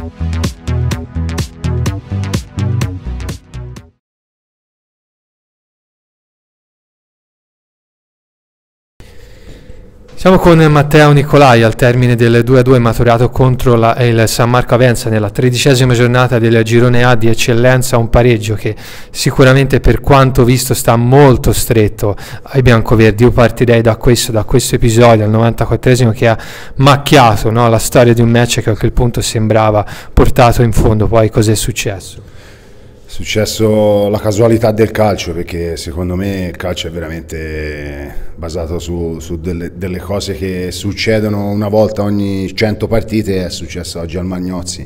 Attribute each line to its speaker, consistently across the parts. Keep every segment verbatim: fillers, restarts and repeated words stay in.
Speaker 1: Siamo con Matteo Nicolai al termine del due a due maturato contro la, il San Marco Avenza nella tredicesima giornata del girone A di eccellenza, un pareggio che sicuramente, per quanto visto, sta molto stretto ai biancoverdi. Io partirei da questo, da questo episodio al novantaquattresimo che ha macchiato, no, la storia di un match che a quel punto sembrava portato in fondo. Poi cos'è successo?
Speaker 2: È successo la casualità del calcio, perché secondo me il calcio è veramente basato su, su delle, delle cose che succedono una volta ogni cento partite. È successo oggi al Magnozzi,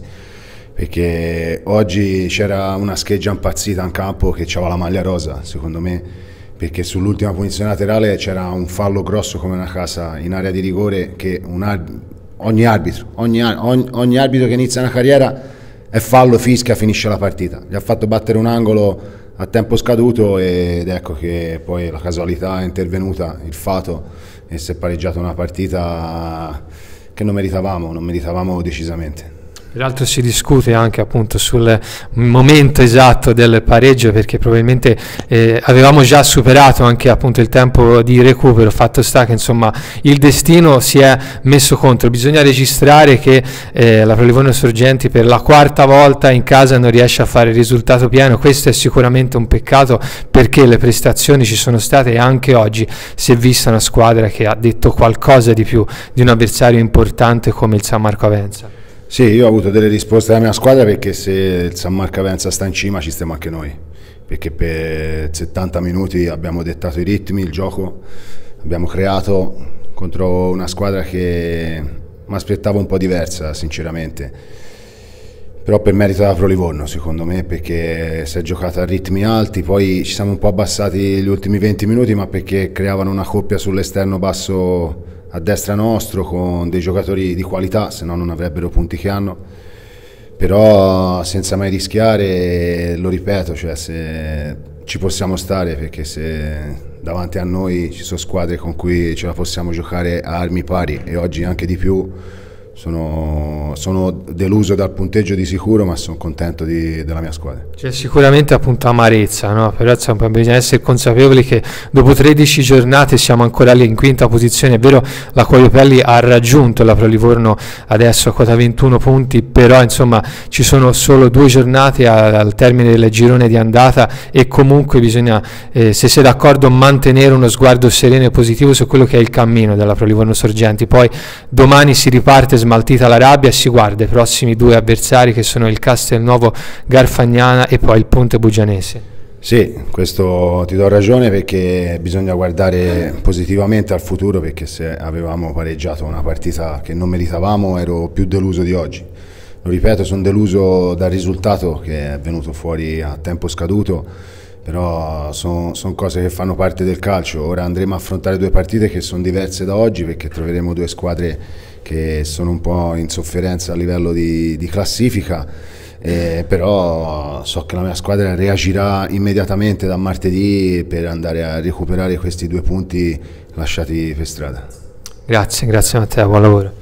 Speaker 2: perché oggi c'era una scheggia impazzita in campo che aveva la maglia rosa, secondo me, perché sull'ultima punizione laterale c'era un fallo grosso come una casa in area di rigore che un arb- ogni arbitro, ogni, ogni, ogni arbitro che inizia una carriera è fallo, fischia, finisce la partita. Gli ha fatto battere un angolo a tempo scaduto ed ecco che poi la casualità è intervenuta, il fato, e si è pareggiata una partita che non meritavamo, non meritavamo decisamente.
Speaker 1: Peraltro si discute anche appunto sul momento esatto del pareggio, perché probabilmente eh, avevamo già superato anche appunto il tempo di recupero. Fatto sta che insomma il destino si è messo contro. Bisogna registrare che eh, la Pro Livorno Sorgenti per la quarta volta in casa non riesce a fare il risultato pieno. Questo è sicuramente un peccato, perché le prestazioni ci sono state e anche oggi si è vista una squadra che ha detto qualcosa di più di un avversario importante come il San Marco Avenza.
Speaker 2: Sì, io ho avuto delle risposte dalla mia squadra, perché se il San Marco Avenza sta in cima ci stiamo anche noi, perché per settanta minuti abbiamo dettato i ritmi, il gioco, abbiamo creato contro una squadra che mi aspettavo un po' diversa sinceramente, però per merito della Pro Livorno secondo me, perché si è giocata a ritmi alti. Poi ci siamo un po' abbassati gli ultimi venti minuti, ma perché creavano una coppia sull'esterno basso a destra nostro con dei giocatori di qualità, se no non avrebbero punti che hanno, però senza mai rischiare, lo ripeto, cioè se ci possiamo stare, perché se davanti a noi ci sono squadre con cui ce la possiamo giocare a armi pari, e oggi anche di più. Sono, sono deluso dal punteggio di sicuro, ma sono contento di, della mia squadra.
Speaker 1: C'è sicuramente appunto amarezza, no? Però insomma, bisogna essere consapevoli che dopo tredici giornate siamo ancora lì in quinta posizione. È vero, la Coiopelli ha raggiunto la Pro Livorno adesso a quota ventuno punti, però insomma ci sono solo due giornate al, al termine del girone di andata, e comunque bisogna, eh, se sei d'accordo, mantenere uno sguardo sereno e positivo su quello che è il cammino della Pro Livorno Sorgenti. Poi domani si riparte smaltita la rabbia e si guarda i prossimi due avversari, che sono il Castelnuovo Garfagnana e poi il Ponte Bugianese.
Speaker 2: Sì, questo ti do ragione, perché bisogna guardare positivamente al futuro, perché se avevamo pareggiato una partita che non meritavamo ero più deluso di oggi. Lo ripeto, sono deluso dal risultato che è venuto fuori a tempo scaduto, però sono son cose che fanno parte del calcio. Ora andremo a affrontare due partite che sono diverse da oggi, perché troveremo due squadre che sono un po' in sofferenza a livello di, di classifica, eh, però so che la mia squadra reagirà immediatamente da martedì per andare a recuperare questi due punti lasciati per strada.
Speaker 1: Grazie, grazie Matteo, buon lavoro.